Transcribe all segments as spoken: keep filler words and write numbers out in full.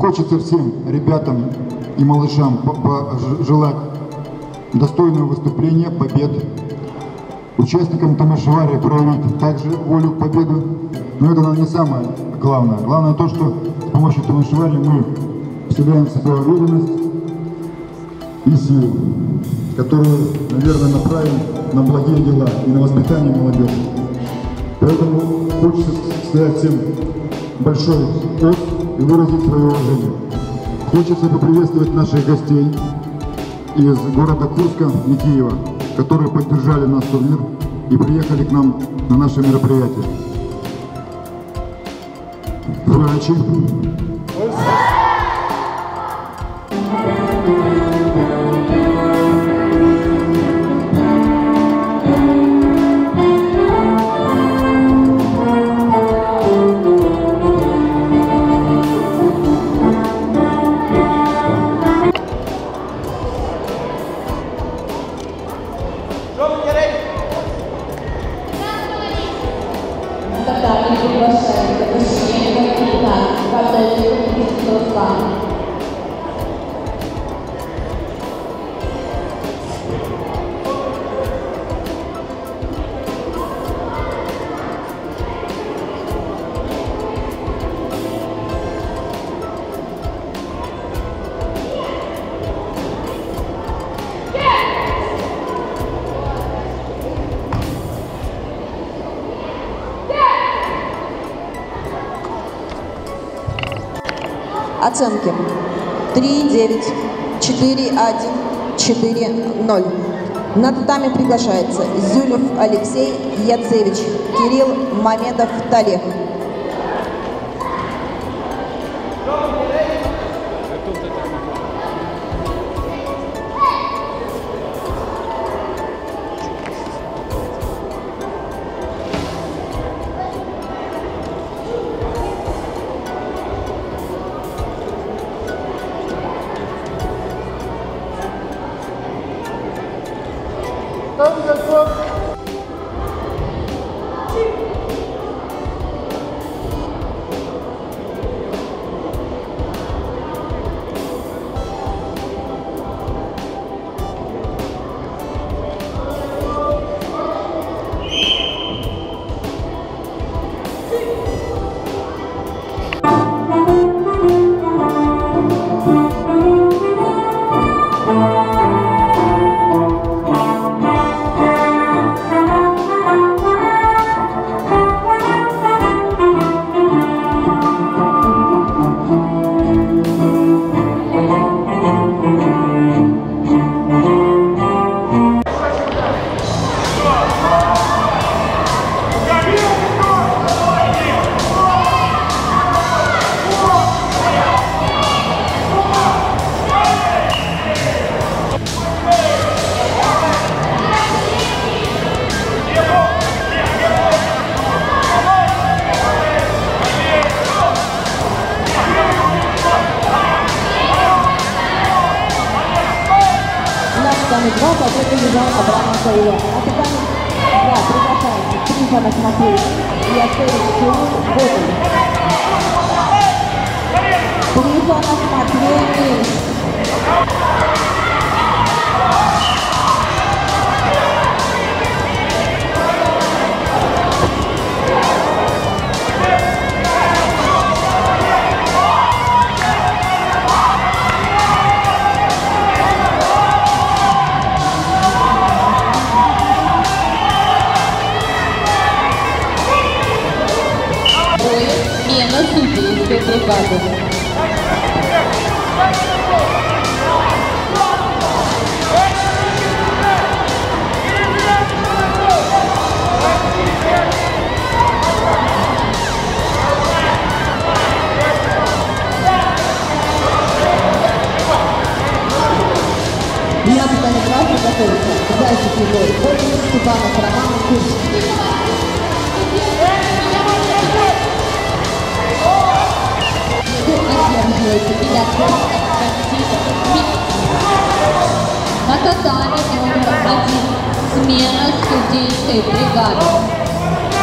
Хочется всем ребятам и малышам пожелать достойного выступления, побед. Участникам Тамашевари проявить также волю к победу. Но это не самое главное. Главное то, что с помощью Тамашевари мы вселяем в себя уверенность и силу, которую, наверное, направим на благие дела и на воспитание молодежи. Поэтому хочется сказать всем большой пост и выразить свое уважение. Хочется поприветствовать наших гостей из города Курска и Киева, которые поддержали наш турнир и приехали к нам на наше мероприятие. Удачи! Оценки три девять, четыре один, четыре ноль. На татами приглашается Зюлев Алексей Яцевич, Кирилл Мамедов Талех. Два победы Южан Абрама Каила. На татами два приглашается Трифонов Матвей и Яцевич Кирилл Бодин. Трифонов Матвей Нильс. Смена судейской бригады. Для фотографии готовится Зайцев Егор Бодин, Степанов Роман Курс. На татами номер один. Смена судейской бригады.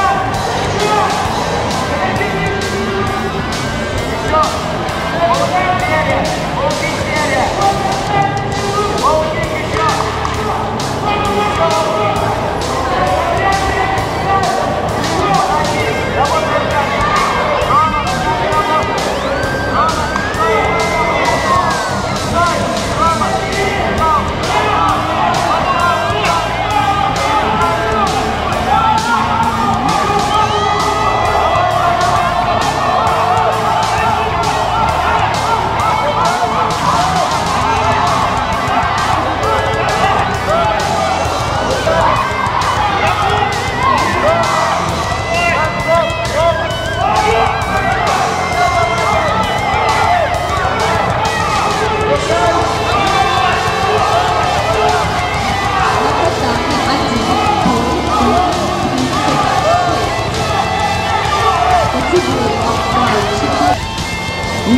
Go!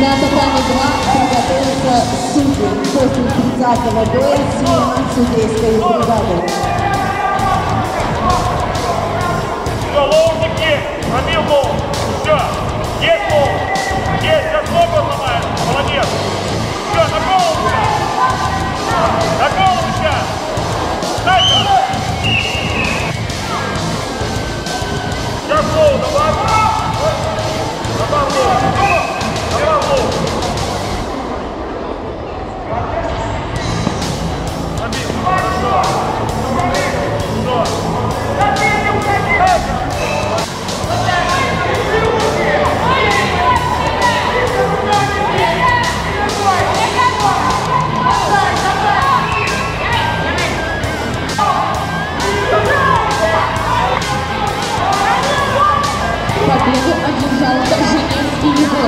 На татами два приготовятся судьи. После тридцатого боя смена судейской бригады. Все, лоу-таки, пробил лоу. Все, есть лоу. Есть, сейчас ногу ломаешь. Молодец. Все, на голову сейчас. На голову сейчас. Дай-ка. Сейчас лоу, давай. Добавь лоу. Добавь лоу. Забей. Хорошо. Все. Победу одержал Торженевский Егор.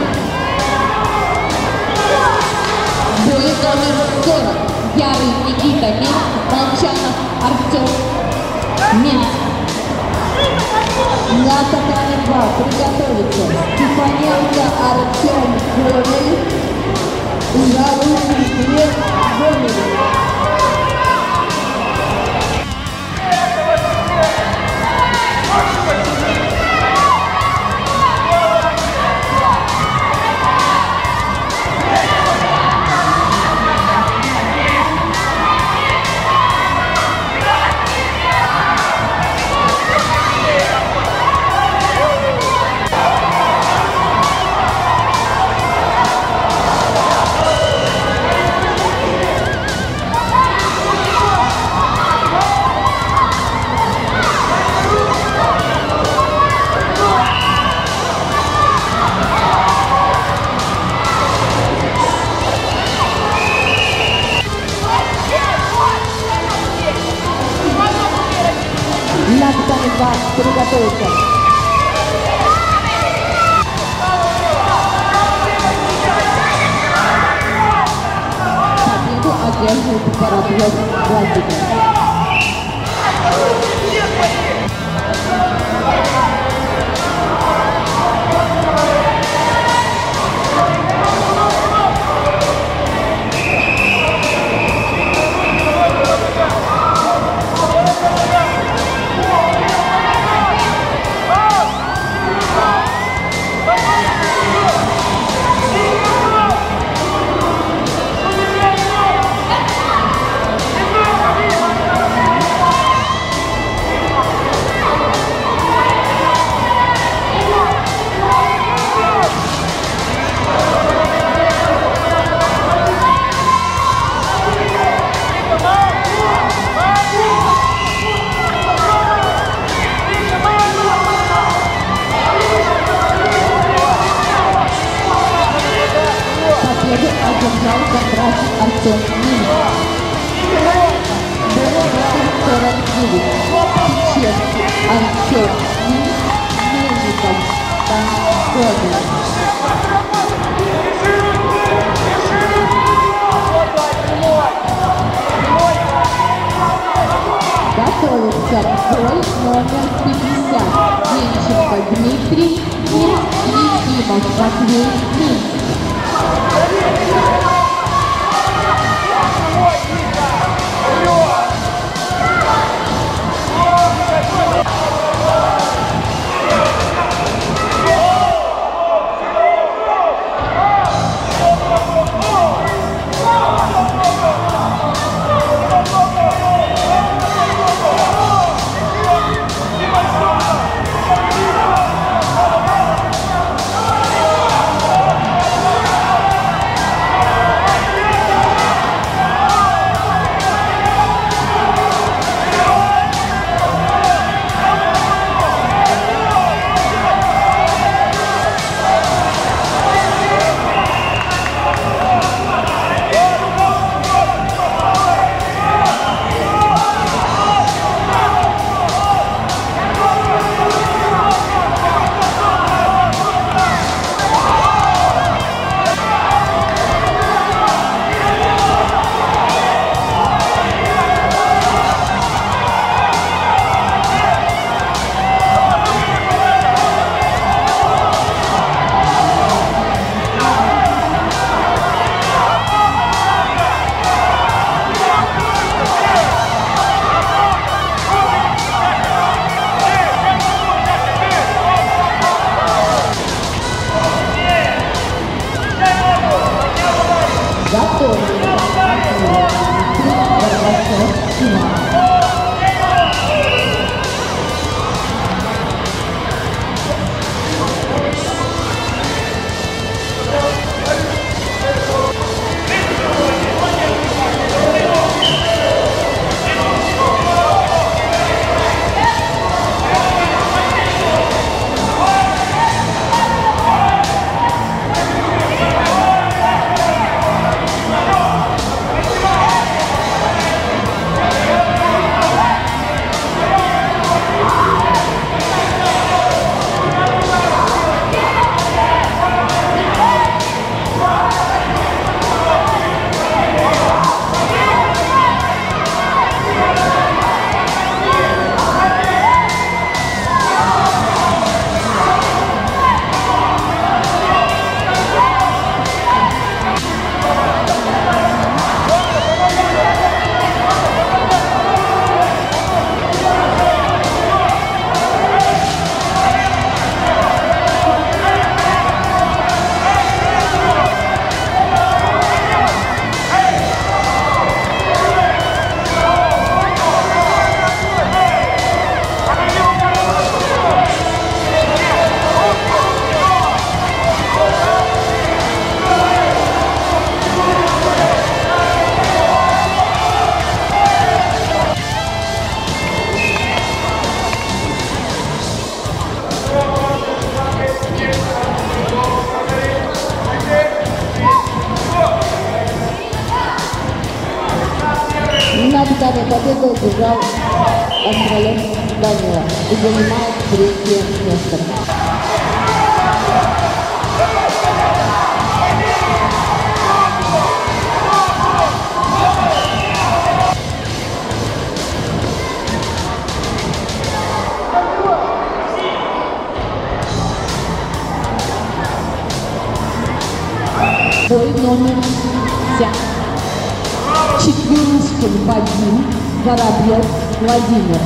Бой номер сорок. Ярый Никита Минск, Молчанов Артем Минск. На татами два приготовиться Степаненко Артем Гомель, Залужный Глеб Гомель. На татами два приготовиться. Победу одерживает Парадлов Владимир. Победу одержал Кондратий Артем Минск. Бой номер сорок девять. Печерский Артем Минск, Мельников Гомель. Готовится бой номер пятьдесят. Денченко Дмитрий, Минск, Ефимов Матвей, Минск. На питание победы одержал Андрей Данила и занимает третье место. Бой номер пять. Четверушкин Вадим, Воробьев Владимир.